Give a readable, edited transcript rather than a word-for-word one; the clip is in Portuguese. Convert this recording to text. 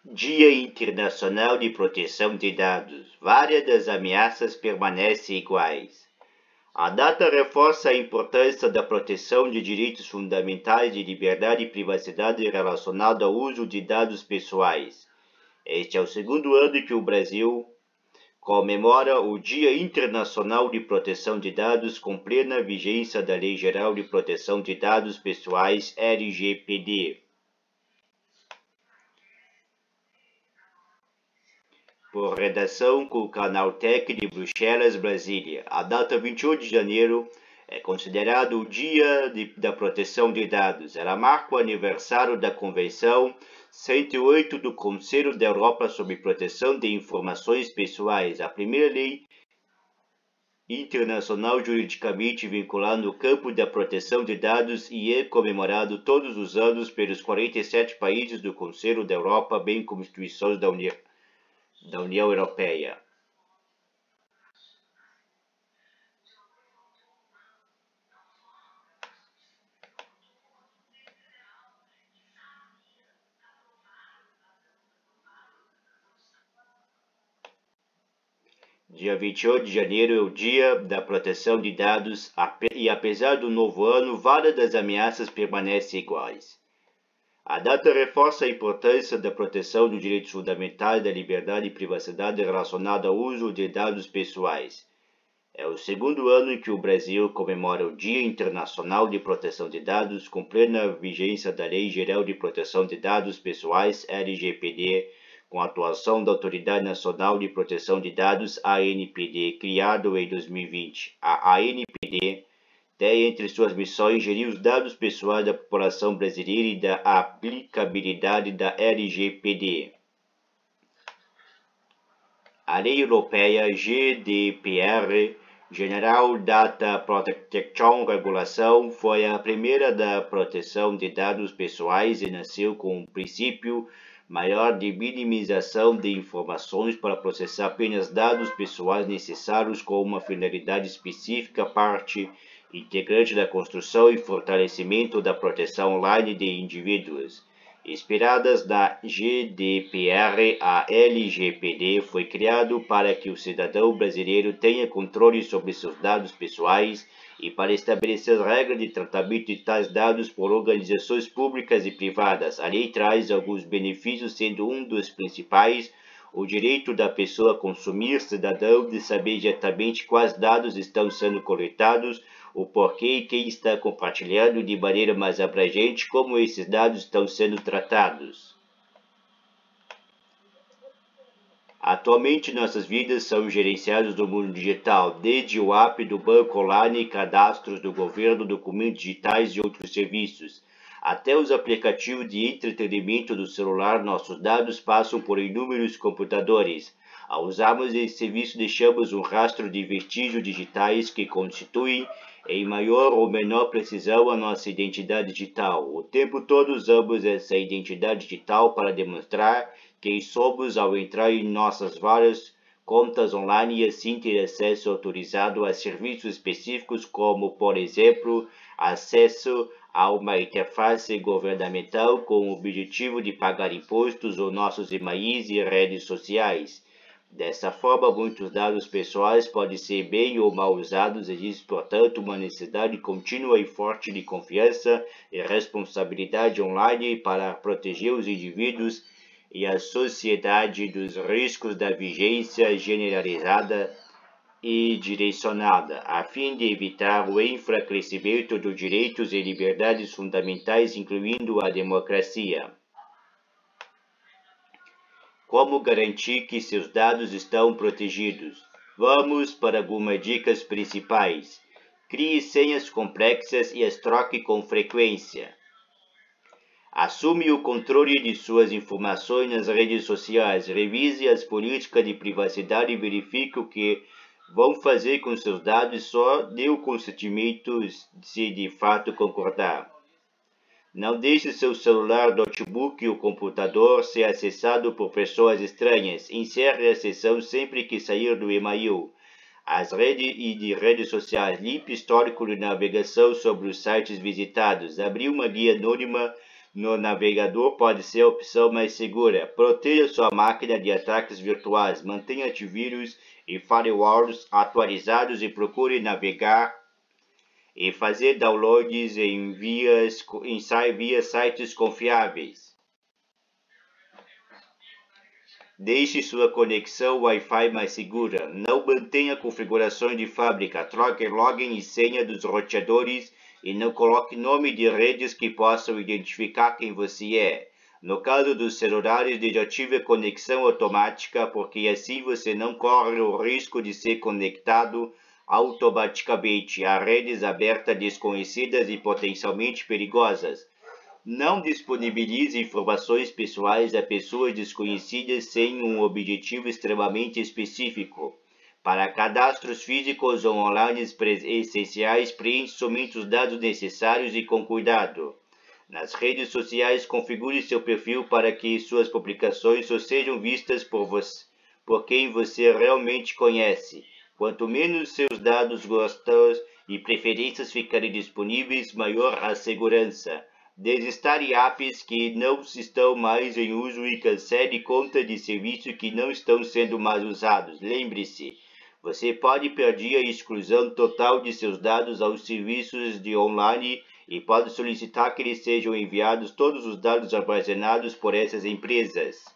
Dia Internacional de Proteção de Dados. Várias das ameaças permanecem iguais. A data reforça a importância da proteção de direitos fundamentais de liberdade e privacidade relacionado ao uso de dados pessoais. Este é o segundo ano que o Brasil comemora o Dia Internacional de Proteção de Dados com plena vigência da Lei Geral de Proteção de Dados Pessoais, LGPD. Por redação com o Canal Tech de Bruxelas, Brasília. A data 28 de janeiro é considerado o Dia da Proteção de Dados. Ela marca o aniversário da Convenção 108 do Conselho da Europa sobre Proteção de Informações Pessoais, a primeira lei internacional juridicamente vinculada no campo da proteção de dados e é comemorado todos os anos pelos 47 países do Conselho da Europa, bem como instituições da União Europeia. Dia 28 de janeiro é o Dia da Proteção de Dados e apesar do novo ano, várias das ameaças permanecem iguais. A data reforça a importância da proteção dos direitos fundamentais da liberdade e privacidade relacionada ao uso de dados pessoais. É o segundo ano em que o Brasil comemora o Dia Internacional de Proteção de Dados com plena vigência da Lei Geral de Proteção de Dados Pessoais, LGPD, com a atuação da Autoridade Nacional de Proteção de Dados, ANPD, criado em 2020. A ANPD tem entre suas missões gerir os dados pessoais da população brasileira e da aplicabilidade da LGPD. A Lei Europeia GDPR, General Data Protection Regulation, foi a primeira da proteção de dados pessoais e nasceu com um princípio maior de minimização de informações para processar apenas dados pessoais necessários com uma finalidade específica, parte integrante da construção e fortalecimento da proteção online de indivíduos. Inspiradas na GDPR, a LGPD foi criado para que o cidadão brasileiro tenha controle sobre seus dados pessoais e para estabelecer regras de tratamento de tais dados por organizações públicas e privadas. A lei traz alguns benefícios, sendo um dos principais o direito da pessoa consumir, cidadão, de saber exatamente quais dados estão sendo coletados, o porquê e quem está compartilhando de maneira mais abrangente como esses dados estão sendo tratados. Atualmente, nossas vidas são gerenciadas no mundo digital, desde o app do banco online, cadastros do governo, documentos digitais e outros serviços, até os aplicativos de entretenimento do celular. Nossos dados passam por inúmeros computadores. Ao usarmos esse serviço, deixamos um rastro de vestígios digitais que constituem, em maior ou menor precisão, a nossa identidade digital. O tempo todo usamos essa identidade digital para demonstrar quem somos ao entrar em nossas várias contas online e assim ter acesso autorizado a serviços específicos como, por exemplo, acesso a uma interface governamental com o objetivo de pagar impostos ou nossos e-mails e redes sociais. Dessa forma, muitos dados pessoais podem ser bem ou mal usados e existe, portanto, uma necessidade contínua e forte de confiança e responsabilidade online para proteger os indivíduos e a sociedade dos riscos da vigência generalizada e direcionada, a fim de evitar o enfraquecimento dos direitos e liberdades fundamentais, incluindo a democracia. Como garantir que seus dados estão protegidos? Vamos para algumas dicas principais. Crie senhas complexas e as troque com frequência. Assume o controle de suas informações nas redes sociais. Revise as políticas de privacidade e verifique o que vão fazer com seus dados. Só dê o consentimento se de fato concordar. Não deixe seu celular, notebook ou computador ser acessado por pessoas estranhas. Encerre a sessão sempre que sair do e-mail. As redes sociais. Limpe histórico de navegação sobre os sites visitados. Abrir uma guia anônima no navegador pode ser a opção mais segura. Proteja sua máquina de ataques virtuais, mantenha antivírus e firewalls atualizados e procure navegar e fazer downloads via sites confiáveis. Deixe sua conexão Wi-Fi mais segura. Não mantenha configurações de fábrica. Troque login e senha dos roteadores e não coloque nome de redes que possam identificar quem você é. No caso dos celulares, desative a conexão automática, porque assim você não corre o risco de ser conectado automaticamente a redes abertas desconhecidas e potencialmente perigosas. Não disponibilize informações pessoais a pessoas desconhecidas sem um objetivo extremamente específico. Para cadastros físicos ou online essenciais, preencha somente os dados necessários e com cuidado. Nas redes sociais, configure seu perfil para que suas publicações só sejam vistas por quem você realmente conhece. Quanto menos seus dados, gostos e preferências ficarem disponíveis, maior a segurança. Desinstale apps que não estão mais em uso e cancele contas de serviço que não estão sendo mais usados. Lembre-se, você pode perder a exclusão total de seus dados aos serviços de online e pode solicitar que lhes sejam enviados todos os dados armazenados por essas empresas.